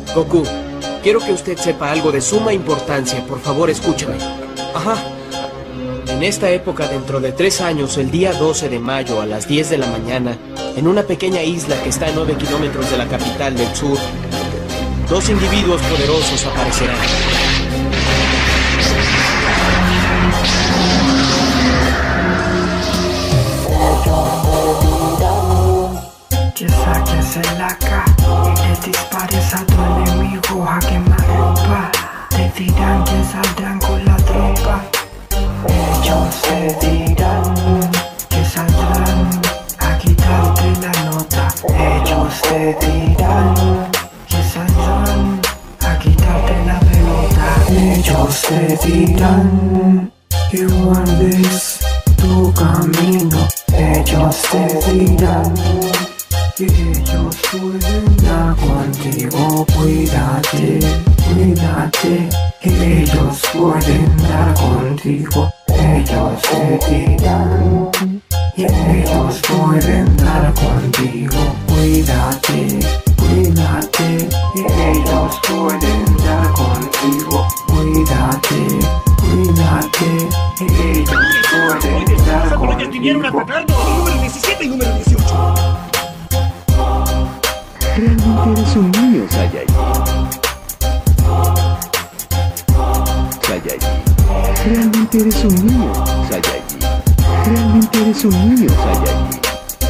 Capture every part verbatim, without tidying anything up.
Goku, quiero que usted sepa algo de suma importancia. Por favor, escúcheme. Ajá. En esta época, dentro de tres años, el día doce de mayo a las diez de la mañana, en una pequeña isla que está a nueve kilómetros de la capital del sur, dos individuos poderosos aparecerán. Que saques el A K y le dispares a tu enemigo a quemarropa. Te dirán que saldrán con la tropa. Ellos te dirán que saldrán a quitarte la nota. Ellos te dirán que saldrán a quitarte la pelota. Ellos te dirán que guardes tu camino. Ellos te dirán que ellos pueden dar contigo. Cuídate, cuídate, que ellos pueden dar contigo. Ellos te dirán que ellos pueden dar contigo. Cuídate, cuídate, que ellos pueden dar contigo. Cuídate, cuídate, que ellos pueden dar contigo. Vinieron a atacarnos, número diecisiete y número dieciocho. Realmente eres un niño, Saiyajin. Saiyajin. Realmente eres un niño, Saiyajin. Realmente eres un niño, Saiyajin.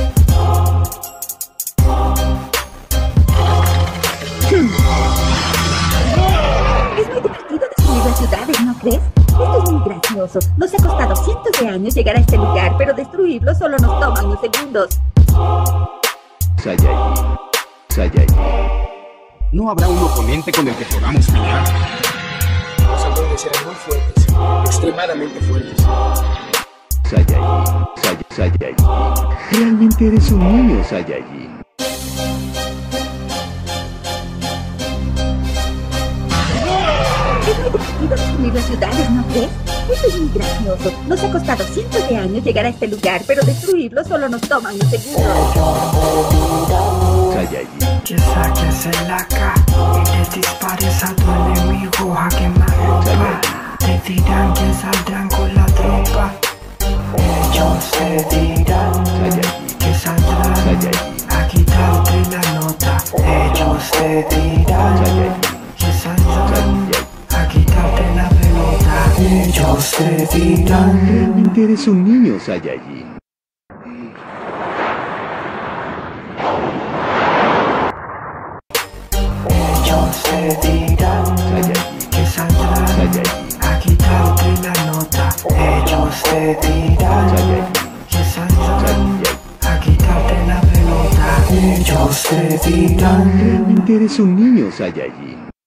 Es muy divertido destruir las ciudades, ¿no crees? Esto es muy gracioso. Nos ha costado cientos de años llegar a este lugar, pero destruirlo solo nos toma unos segundos. Saiyajin. Saiyajin. No habrá un oponente con el que podamos pelear. Los androides eran muy fuertes, extremadamente fuertes. Saiyajin. Say Saiyajin. Realmente eres un niño, Saiyajin. Es muy divertido destruir las ciudades, ¿no crees? Esto es muy gracioso. Nos ha costado cientos de años llegar a este lugar, pero destruirlo solo nos toma unos segundos. Saiyajin. Que saques el A K y le dispares a tu enemigo a quemarropa. Te dirán que saldrán con la tropa. Ellos te dirán que saldrán a quitarte la nota. Ellos te dirán que saldrán a quitarte la pelota. Ellos te dirán. Realmente eres un niño, Saiyajin. Ellos te dirán que saldrán a quitarte la nota. Ellos te dirán que saldrán a quitarte la pelota. Ellos te dirán. Realmente eres un niño, Saiyajin.